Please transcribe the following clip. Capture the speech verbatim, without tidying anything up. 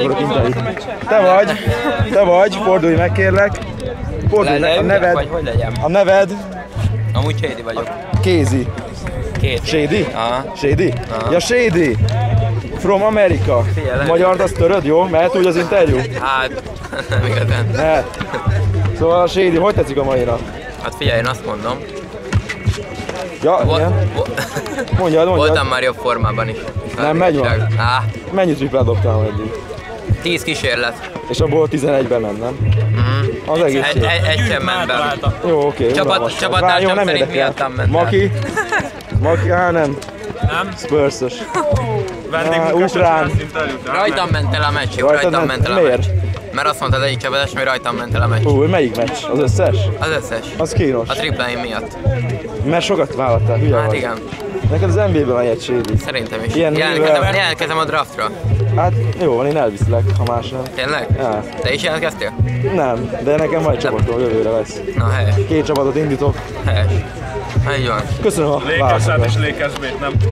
akarok interjút. Te vagy, te vagy, fordulj meg kérlek. Fordulj meg, a neved. Vagy hogy legyen? A neved? Amúgy Shady vagyok. Kézi. Két. Shady? Aha. Shady? Aha. Ja, Shady. From America. Figyelj, Magyart azt töröd, jó? Mehet úgy az interjú? Hát, nem igazán. Mehet. Szóval Shady, hogy tetszik a mai nap? Hát figyelj, én azt mondom. Ja, igen. Mondjad, mondjad. Voltam már jobb formában is. Nem megy van? Á, Mennyit triplát dobtál eddig? tíz kísérlet. És abból tizenegyben ment, nem? Mm. Az egész Egy, jó. egy, egy sem ment be. Jó, oké. Okay, Csapat, csapattársam szerint miattam ment el. Maki? Maki, á nem. Nem? Spurs-os. Ukrán. Rajtam ment el a meccs, jó, rajtam ment el a meccs. Mert azt mondta az egyik csapatos, hogy rajtam ment el a meccs. Hú, melyik meccs? Az összes? Az összes. Az kínos. A tripláim miatt. Mert sokat vállattál, hülye Hát vagy. igen. Neked az en bé á-ben megy egy Shady. Szerintem is. Ilyen Jelentkezem, mivel- jelentkezem a draftra. Hát jó van, én elviszlek, ha más nem. Tényleg? Ja. Te is jelentkeztél? Nem, de nekem van egy csapatom, jövőre lesz. Na, helyes. Két csapatot indítok. Helyes. Így van. Köszönöm a Lakers-et és válaszokat. Lakers-bét, nem?